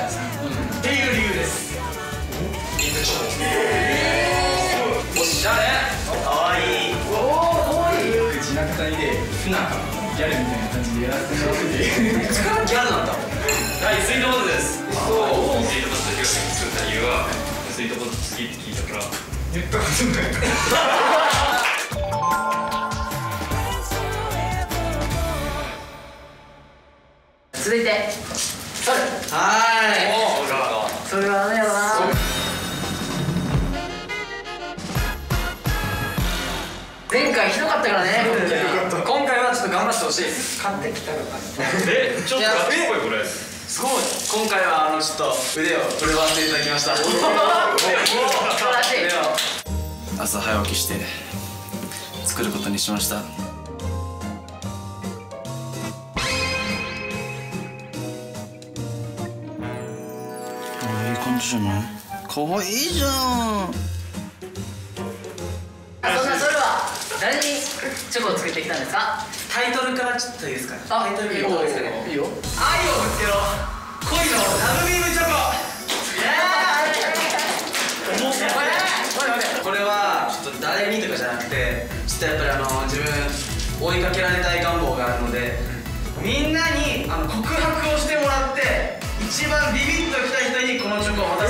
っていう理由です。おしゃれ、かわいい。おお、かわいい。口中谷で不仲ギャルみたいな感じでやらせてもらってて、口からギャルなんだ。はい、スイートポテトです。おお、スイートポテト作った理由はスイートポテト好きって聞いたから言ったことないから。続いてそれ。はい、それは何やろな。前回ひどかったからね。今回はちょっと頑張ってほしい。買ってきたのか。ちょっと安っぽいこれ。すごい。今回はちょっと腕を振るわせていただきました。素晴らしい。朝早起きして作ることにしました。いい感じじゃない？かわいいじゃん。そんなそれは誰にチョコを作ってきたんですか？タイトルからちょっといいですかね。タイトルいいですかね。いいよ。愛をぶつけろ恋のラブビームチョコ。これはちょっと誰にとかじゃなくて、ちょっとやっぱり自分追いかけられたい願望があるので、みんなに告白をしてもらって一番ビビッときた人にこのチョコを渡す。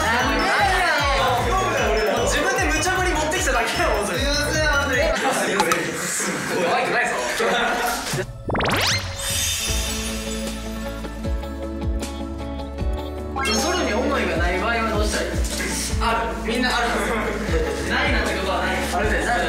自分で無茶ぶり持ってきただけやもん。すいません、本当に。可愛くないぞ。ソロに思いがない場合はどうしたらいい？ある、みんなあるはず。ないなんてことはない。あるです。あ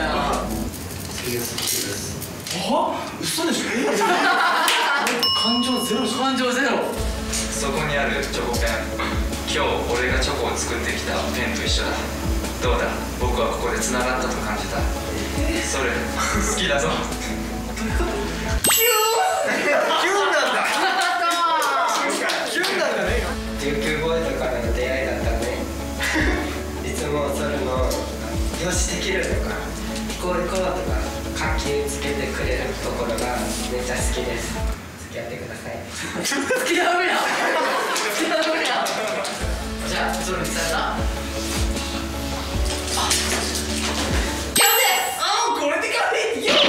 っ、嘘でしょ。感情ゼロ。感情ゼロ。そこにあるチョコペン、今日俺がチョコを作ってきたペンと一緒だ。どうだ、僕はここで繋がったと感じた。それ好きだぞ。キュンなんだ。キュンなんだね。19ボーイとからの出会いだったね。いつもそれのよしできるとかこうとか活気つけてくれるところがめっちゃ好きです。付き合ってください。付き合うやん。付き合うやん。じゃあそれにされた。これでかいよ。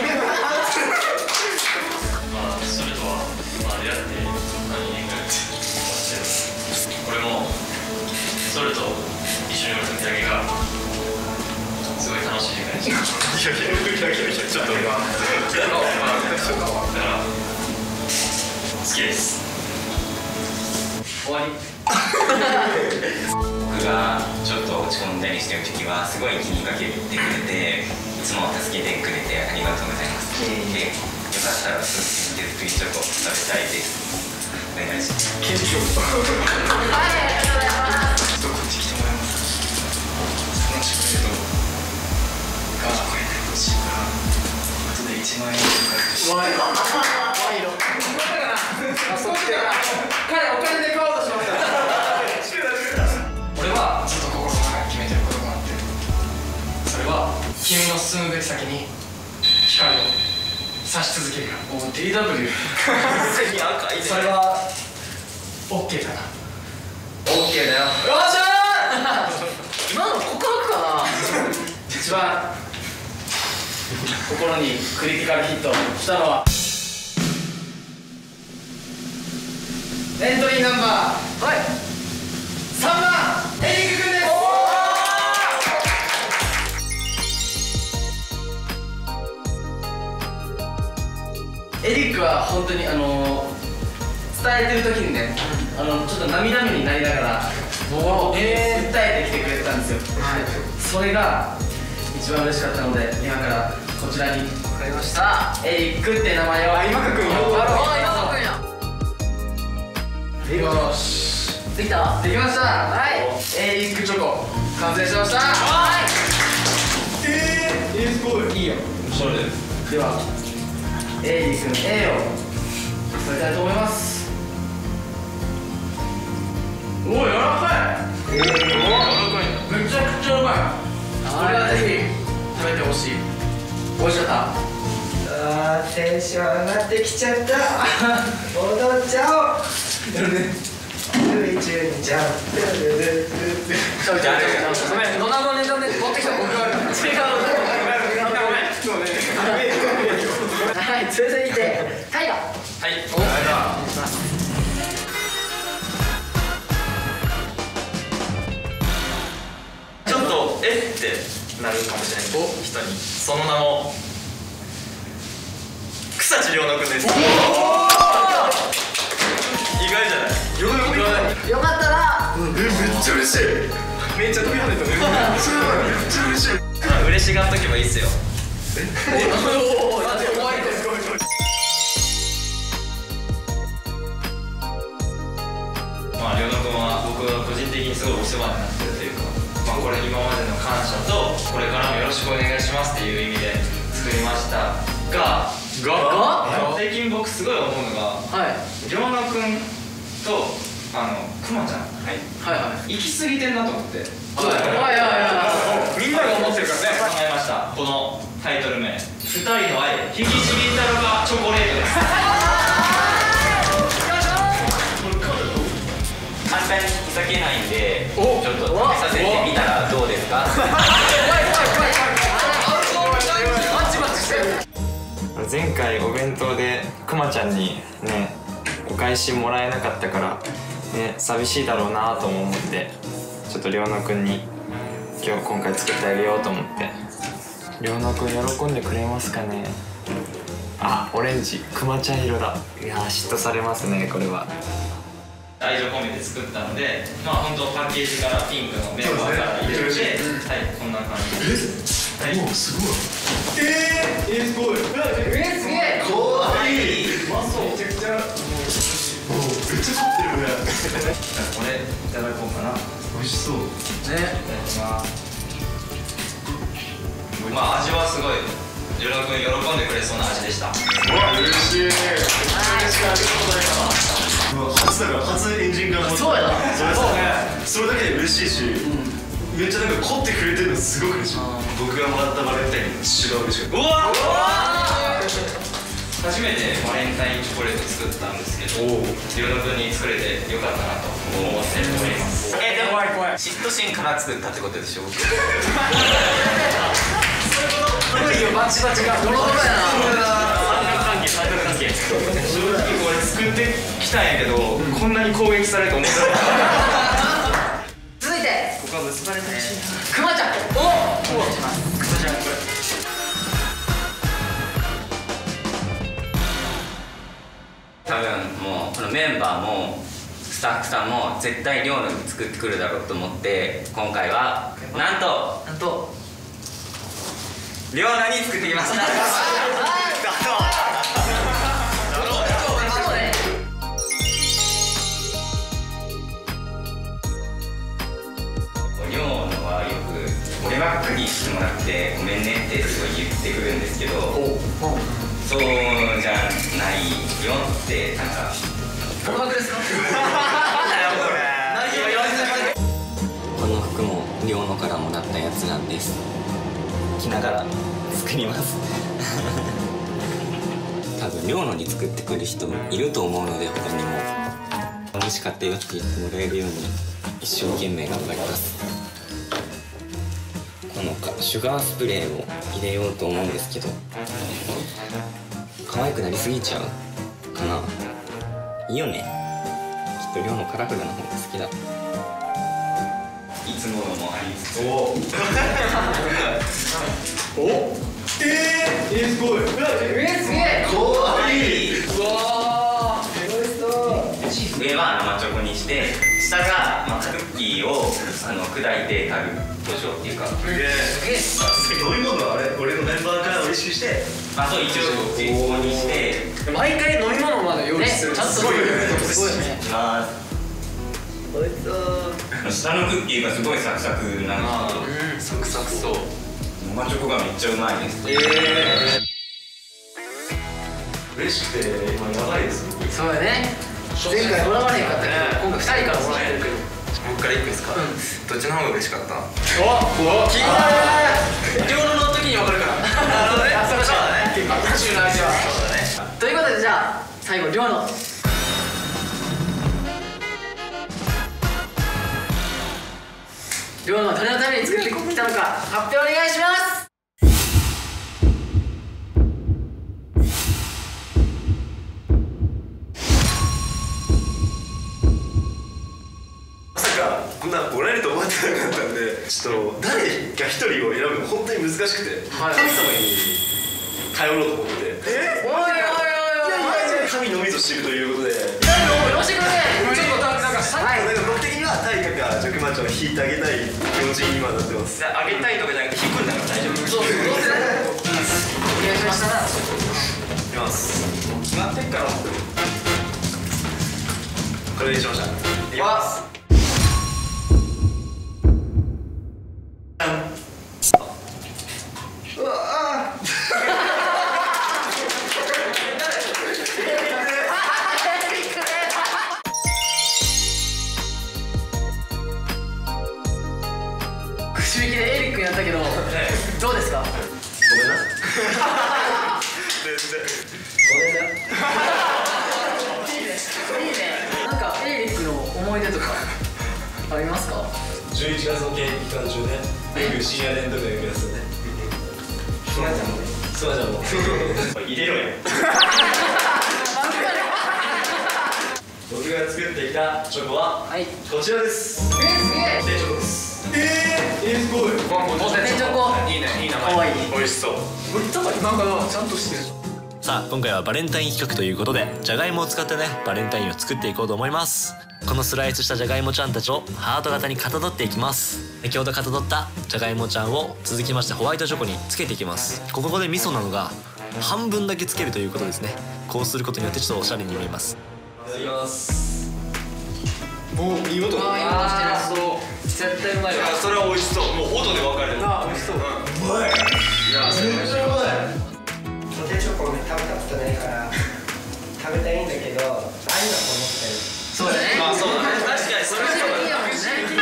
まあそれとは出会って何年ぐらい経ってます。これもそれと一緒におる時だけがすごい楽しい時間でした。ちょっとだから好きです。終わり。 僕がちょっと落ち込んだりしてる時はすごい気にかけてくれて、いつも助けてくれてありがとうございます。で、よかったら手作りチョコ食べたいです。お願いします。はい、ありがとうございます。ちょっとこっち来てもらえますか。そのチョコレートがこれで欲しいから後で1万円とかで。ワイロ。彼お金で買おうとしました。俺はずっと心の中に決めてることがあって、それは君の進むべき先に光を差し続けるよ。お DW それは OK かな。 OK だよ。よっしゃー。今の告白かな。一番心にクリティカルヒットしたのはエントリーナンバー、はい、3番エリック君です。エリックは本当に伝えてる時にね、ちょっと涙目になりながら僕を訴えてきてくれてたんですよ。それが一番嬉しかったので、今からこちらに分かりました、エリックって名前を今かくんよ。よし、できた？できました。はい、エリックチョコ完成しました。はい、すごいいいやん。それではエリックの A を添えたいと思います。おお、柔らかい。めちゃくちゃうまい。これはぜひ食べてほしい。美味しかった。テンション上がってきちゃった。踊っちゃおう。 ごめん、ドナゴネタで持ってきた僕がある。違う。はい、続いてタイガ。はい。 ちょっとえってなるかもしれない人に、その名も草地亮太くんです。意外じゃない？ よかったら。 めっちゃ嬉しい。めっちゃ飛び跳ねたね。めっちゃ嬉しい。 嬉しがっとけばいいっすよ。まあ亮太くんは僕が個人的にすごいお世話になってるというか、まあこれ今までの感謝とこれからもよろしくお願いしますっていう意味で作りましたが最近僕すごい思うのが、亮太くんとくまちゃん行き過ぎてんなと思って、みんなが思ってるからね。考えました。このタイトル名、2人の愛引きちぎったのがチョコレートです。 簡単に引き裂けないんで、ちょっと食べさせてみたらどうですか？ 前回お弁当でくまちゃんにねお返しもらえなかったからね、寂しいだろうなとも思って、ちょっと亮太くんに今回作ってあげようと思って。亮太くん喜んでくれますかね。あ、オレンジくまちゃん色だ。いやー嫉妬されますねこれは。愛情込めて作ったので、まあ本当パッケージからピンクのメンバーから入れて、はい、こんな感じです。はい、 すごい。すごい。 すげえ。 かわいい。うまそう。めちゃくちゃ。めっちゃ凝ってるね。 これいただこうかな。 美味しそう。 ね。いただきます。まあ味はすごい亮太くん喜んでくれそうな味でした。 うわ、嬉しい。めっちゃ嬉しい。ありがとうございます。初エンジンがそうやな。 それだけで嬉しいし、めっちゃなんか凝ってくれてるのすごく嬉しい。僕がもらったバレンタインの一番嬉しかった。うわ初めてバレンタインチョコレート作ったんですけど、亮太くんに作れてよかったなと思っております。 でも嫉妬心から作ったってことでしょ？ バチバチがドロドロやな。 正直これ作ってきたんやけど、こんなに攻撃されると思ってなかった。 続いてここは結ばれてほしいな。 くまちゃん。くまちゃんこれ。 多分もうこのメンバーもスタッフさんも絶対亮太に作ってくるだろうと思って、今回はなんと亮太に作ってきました。亮太はよく俺ばっかりしてもらってごめんねってすごい言ってくるんですけど、そうじゃないよってなんか告白ですか？ この服も亮太からもらったやつなんです。着ながら作ります多分亮太に作ってくる人いると思うので、他にも美味しかったよって言ってもらえるように一生懸命頑張ります。このシュガースプレーを入れようと思うんですけど、可愛くなりすぎちゃうかな。いいよね。きっと亮のカラフルな方が好きだ。いつものもありつつ。 すごい。 すげえ。 かわいい。 うわー、美味しそう。 上は生チョコにして、下が、クッキーを砕いてタルト状っていうか。 すげえ。飲み物はあれ、俺のメンバーから意識して。 そう、一応こっちここにして。 毎回飲み物まで用意する。ちゃんとすごいよね。すごいね。 美味しそう。 下のクッキーがすごいサクサクなんですけど。 サクサクそう。 生チョコがめっちゃうまいです。 嬉しくて今やばいです。 そうやね。前回もらわれへんかったけど、今回2人からもらえるけど。 僕からいくですか？どっちの方が嬉しかった？ 気になる。両の時に分かるから。そうだね。結構宇宙の味は。ということでじゃあ最後両の。 りょうの誰のために作ってきたのか発表お願いします。 まさかこんなもらえると思ってなかったんで、ちょっと誰が一人を選ぶの本当に難しくて、神様に頼ろうと思ってて、 おいおいおいおい、 神のみぞ知るということで、 よろしくね。ちょっとなんか僕的には大河がジョクマンチョを引いてあげたい気持ちに今なってます。 あげたいとかじゃなくて引くんだから大丈夫。 そう、どうせお願いしましたらいきます。 決まってっからこれにしました。いきます。うわくじ引きでエリックやったけど、どうですか？ ごめんな。全然。 ごめんな。いいね。いいね。なんかエリックの思い出とかありますか 11月の期間中ね、よく深夜連続で行くやつね。 スマちゃんもスマちゃんも入れろよ。 僕が作ってきたチョコははい。 こちらです。 すげえ。 定チョコです。すごい。 当然チョコ。 いいね、いい名かわいい。 美味しそう。 なんかちゃんとしてる。 さあ今回はバレンタイン企画ということでじゃがいもを使ってねバレンタインを作っていこうと思います。このスライスしたじゃがいもちゃんたちをハート型にかたどっていきます。先ほどかたどったじゃがいもちゃんを続きましてホワイトチョコにつけていきます。ここでミソなのが半分だけつけるということですね。こうすることによってちょっとおしゃれに見えます。 いただきます。もういい音。 ああ、そう。絶対うまいわ。 それは美味しそう。もう音で分かる。 あ、美味しそう。 うまい。いや、めっちゃうまい。 ポテチョコ食べたことないから食べたいんだけど、愛はこもってる。 そうだね。 まあそうだね。確かにそれはそうだね。 いいやもんね。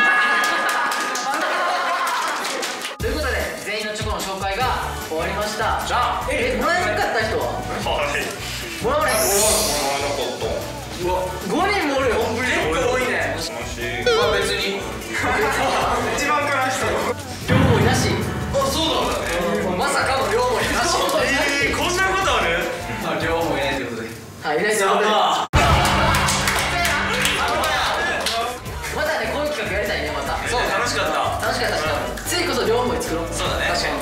ということで全員のチョコの紹介が終わりました。じゃあ、もらえなかった人は？ はい。 もらわない。うわ、5人もおるよ。 結構多いね。 まあ別に。 一番からしたよ。 両思いなし。 あ、そうなんだね。 まさかの両思いなし。 こんなことある？ 両方いないということで。 はい、いらっしゃいませ。またね、こういう企画やりたいね、また。 そう、楽しかった。 楽しかったしかも次こそ両思い作ろう。 そうだね。 確かに。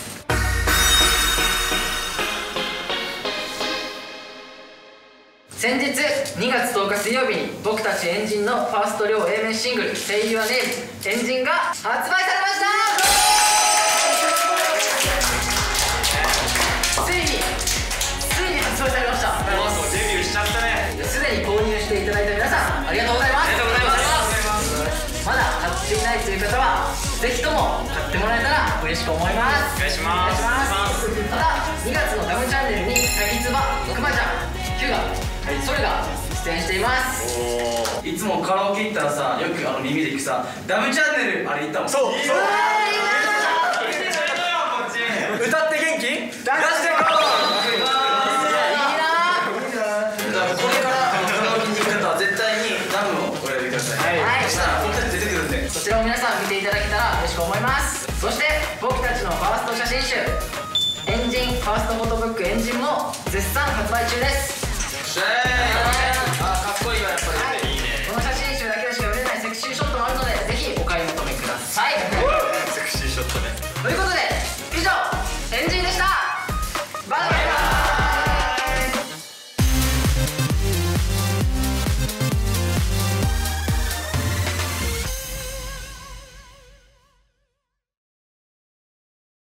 先日2月10日水曜日に僕たちエンジンのファースト両 A 面シングル「Say Your Name」エンジンが発売されました。ついに発売されました。 デビューしちゃったね。 すでに購入していただいた皆さんありがとうございます。 ありがとうございます。 まだ買っていないという方はぜひとも買ってもらえたら嬉しく思います。 お願いします。 また2月のダムチャンネルに滝つば、くまちゃん、ヒューガ、それが出演しています。 いつもカラオケ行ったらさ、よく耳で行くさ、ダムチャンネルあれ行ったもん。 そう。 歌って元気？出してここれからカラオケに行く方は絶対にダムをお選びください。 はい。 そしたら僕たち出てくるんで。 そちらを皆さん見ていただけたら嬉しく思います。そして僕たちのファースト写真集エンジンファーストフォトブックエンジンも絶賛発売中です。